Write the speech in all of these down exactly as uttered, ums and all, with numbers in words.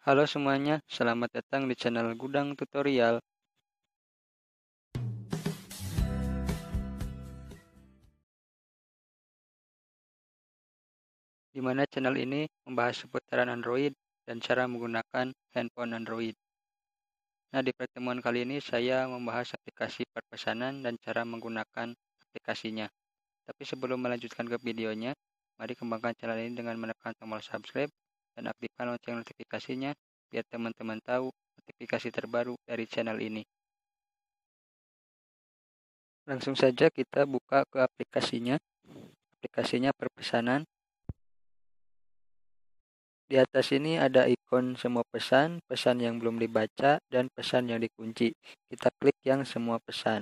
Halo semuanya, selamat datang di channel Gudang Tutorial. Di mana channel ini membahas seputaran Android dan cara menggunakan handphone Android. Nah, di pertemuan kali ini saya membahas aplikasi perpesanan dan cara menggunakan aplikasinya. Tapi sebelum melanjutkan ke videonya, mari kembangkan channel ini dengan menekan tombol subscribe dan aktifkan lonceng notifikasinya biar teman-teman tahu notifikasi terbaru dari channel ini. Langsung saja kita buka ke aplikasinya. Aplikasinya perpesanan. Di atas ini ada ikon semua pesan, pesan yang belum dibaca, dan pesan yang dikunci. Kita klik yang semua pesan.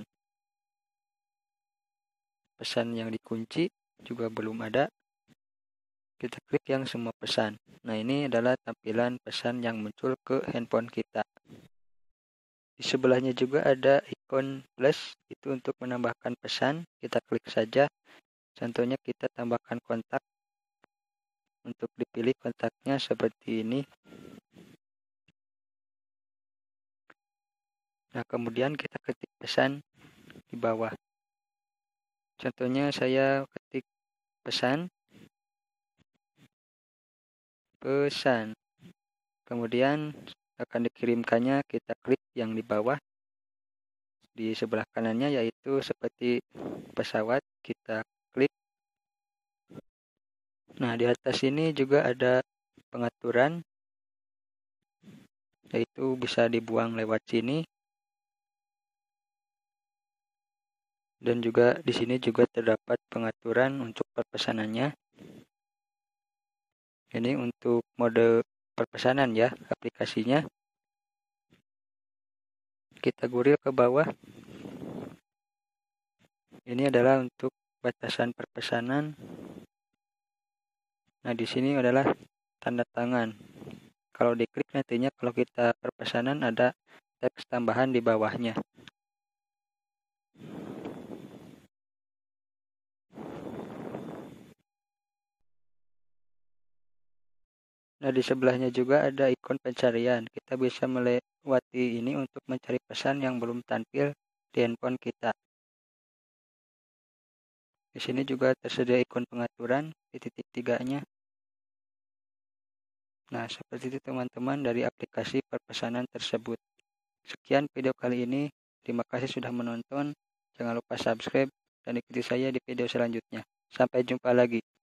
Pesan yang dikunci juga belum ada. Kita klik yang semua pesan. Nah, ini adalah tampilan pesan yang muncul ke handphone kita. Di sebelahnya juga ada ikon plus, itu untuk menambahkan pesan. Kita klik saja. Contohnya kita tambahkan kontak. Untuk dipilih kontaknya seperti ini. Nah, kemudian kita ketik pesan di bawah. Contohnya saya ketik pesan, pesan. Kemudian akan dikirimkannya, kita klik yang di bawah. Di sebelah kanannya yaitu seperti pesawat, kita klik. Nah, di atas ini juga ada pengaturan, yaitu bisa dibuang lewat sini. Dan juga di sini juga terdapat pengaturan untuk perpesanannya. Ini untuk mode perpesanan ya, aplikasinya. Kita guril ke bawah. Ini adalah untuk batasan perpesanan. Nah, di sini adalah tanda tangan. Kalau diklik nantinya kalau kita perpesanan ada teks tambahan di bawahnya. Nah, di sebelahnya juga ada ikon pencarian. Kita bisa melewati ini untuk mencari pesan yang belum tampil di handphone kita. Di sini juga tersedia ikon pengaturan di titik tiganya. Nah, seperti itu teman-teman dari aplikasi perpesanan tersebut. Sekian video kali ini. Terima kasih sudah menonton. Jangan lupa subscribe dan ikuti saya di video selanjutnya. Sampai jumpa lagi.